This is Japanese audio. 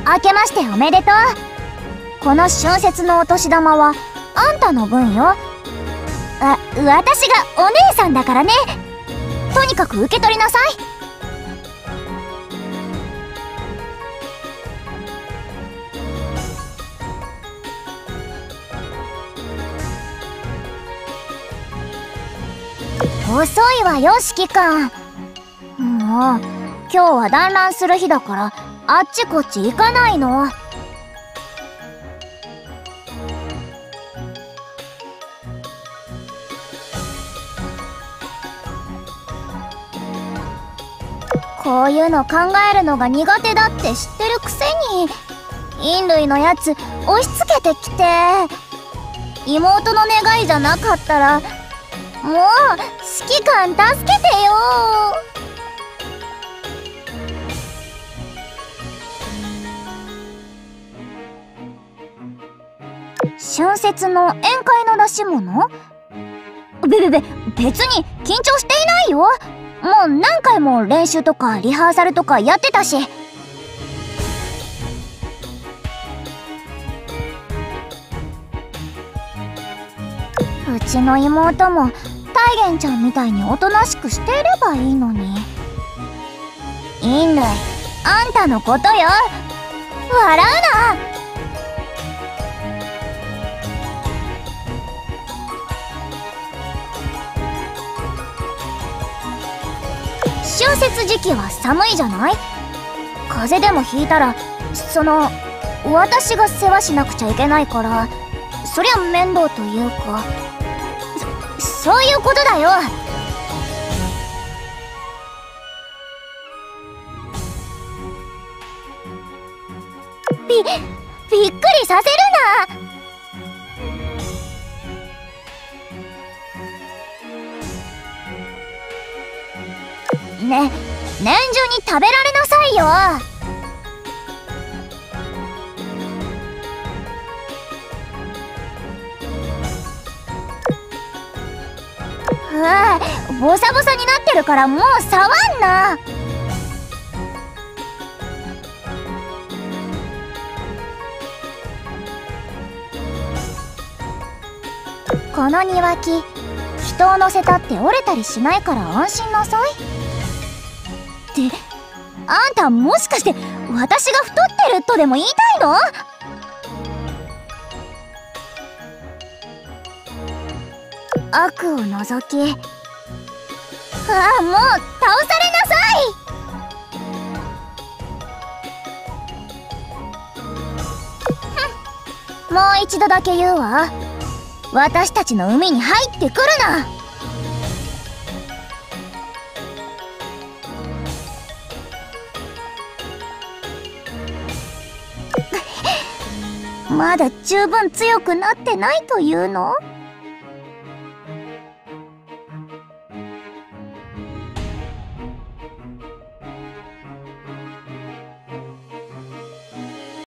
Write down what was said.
明けましておめでとう。この春節のお年玉はあんたの分よ。私がお姉さんだからね。とにかく受け取りなさい。遅いわよ、指揮官。もう今日は団らんする日だからあっちこっち行かないの。こういうの考えるのが苦手だって知ってるくせに、人類のやつ押し付けてきて。妹の願いじゃなかったらもう指揮官助けてよ。春節の宴会の出し物？別に緊張していないよ。もう何回も練習とかリハーサルとかやってたし。うちの妹もタイゲンちゃんみたいにおとなしくしていればいいのに。人類、あんたのことよ。笑うな。春節時期は寒いじゃない？風邪でもひいたら私が世話しなくちゃいけないから、そりゃ面倒というか、そういうことだよ。びっくりさせるな。年中に食べられなさいよ。ボサボサになってるからもう触んな。この庭木、人を乗せたって折れたりしないから安心なさい。ってあんたもしかして私が太ってるとでも言いたいの？悪を除き、もう倒されなさい。もう一度だけ言うわ。私たちの海に入ってくるな。まだ十分強くなってないというの？